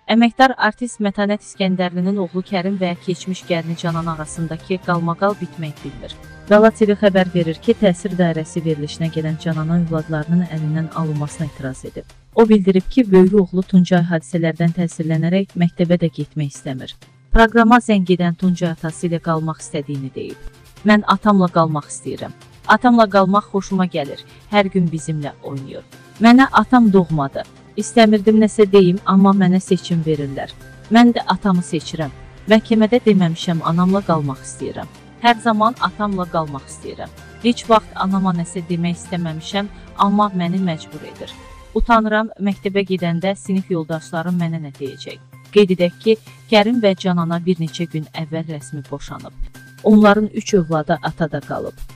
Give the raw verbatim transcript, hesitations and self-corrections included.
Əməkdar artist Mətanət İskəndərlinin oğlu Kərim və keçmiş gəlini Canan arasındakı qalmaqal bitmək bilmir. Qala T V xəbər verir ki, təsir dairəsi verilişinə gələn Canana övladlarının əlindən alınmasına etiraz edib. O bildirib ki, böyük oğlu Tuncay hadisələrdən təsirlənərək məktəbə də getmək istəmir. Proqrama zəng edən Tuncay atası ilə qalmaq istədiyini deyib. Mən atamla qalmaq istəyirəm. Atamla qalmaq xoşuma gəlir. Hər gün bizimlə oynayır. Mənə atam doğmadı. İstəmirdim nəsə deyim, amma mənə seçim verirlər. Mən də atamı seçirəm. Məhkəmədə deməmişəm, anamla qalmaq istəyirəm. Hər zaman atamla qalmaq istəyirəm. Heç vaxt anama nəsə demək istəməmişəm, amma məni məcbur edir. Utanıram, məktəbə gedəndə sinif yoldaşlarım mənə nə deyəcək. Qeyd edək ki, Kərim və Canana bir neçə gün əvvəl rəsmi boşanıb. Onların üç övladı atada qalıb.